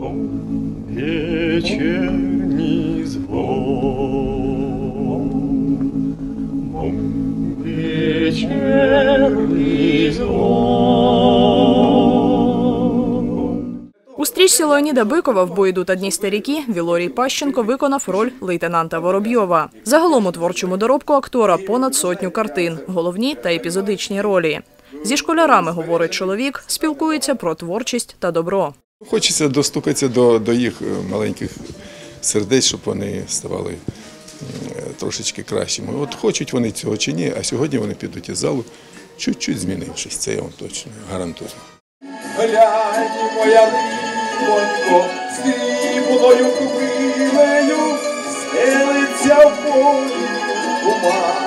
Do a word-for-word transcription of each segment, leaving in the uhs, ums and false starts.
Вечерний звон, вечерний звон. У стрічці Леоніда Бикова «В бой ідуть одні старіки» Вілорій Пащенко виконав роль лейтенанта Воробйова. Загалом у творчому доробку актора понад сотню картин, головні та епізодичні ролі. Зі школярами, говорить чоловік, спілкується про творчість та добро. Хочеться достукатися до, до їх маленьких сердець, щоб вони ставали трошечки кращими. От хочуть вони цього чи ні, а сьогодні вони підуть із залу, чуть-чуть змінившись. Це я вам точно гарантую. Глянь, моя рибонько, срібною хвилею стелиться в полі туман.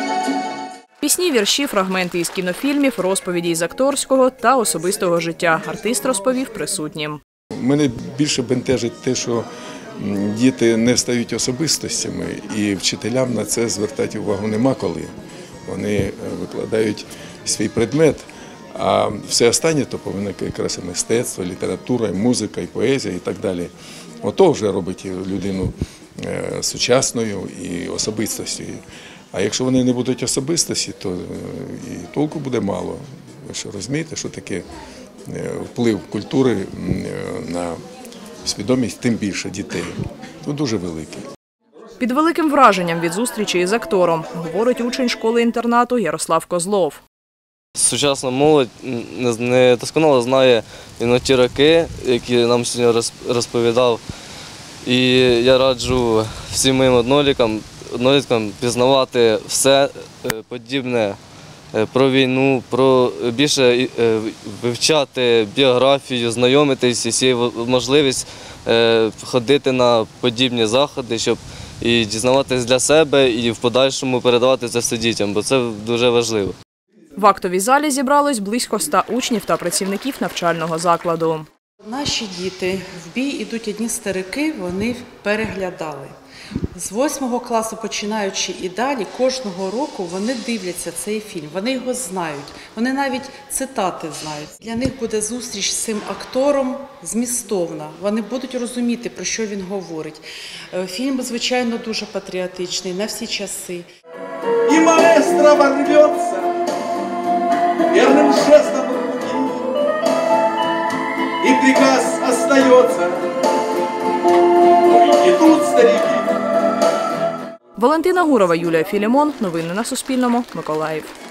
Пісні, вірші, фрагменти із кінофільмів, розповіді із акторського та особистого життя. Артист розповів присутнім. Мене більше бентежить те, що діти не стають особистостями, і вчителям на це звертати увагу нема коли. Вони викладають свій предмет, а все останнє то повинно якраз і мистецтво, література, і музика, і поезія, і так далі. Ото вже робить людину сучасною і особистостю. А якщо вони не будуть особистості, то і толку буде мало. Ви що розумієте, що таке вплив культури на свідомість, тим більше дітей. Ну, дуже великий. Під великим враженням від зустрічі із актором, говорить учень школи-інтернату Ярослав Козлов. Сучасна молодь не досконало знає ті роки, які нам сьогодні розповідав. І я раджу всім моїм одноліткам, одноліткам пізнавати все подібне про війну, про більше вивчати біографію, знайомитись, і можливість ходити на подібні заходи, щоб і дізнаватись для себе, і в подальшому передавати це все дітям, бо це дуже важливо. В актовій залі зібралось близько ста учнів та працівників навчального закладу. Наші діти «В бій ідуть одні старики» вони переглядали. З восьмого класу починаючи і далі, кожного року вони дивляться цей фільм, вони його знають, вони навіть цитати знають. Для них буде зустріч з цим актором змістовна, вони будуть розуміти, про що він говорить. Фільм, звичайно, дуже патріотичний, на всі часи. І маестро ворвется верным жестом руки, и приказ остается, ой, идут старики. Валентина Гурова, Юлія Філімон. Новини на Суспільному. Миколаїв.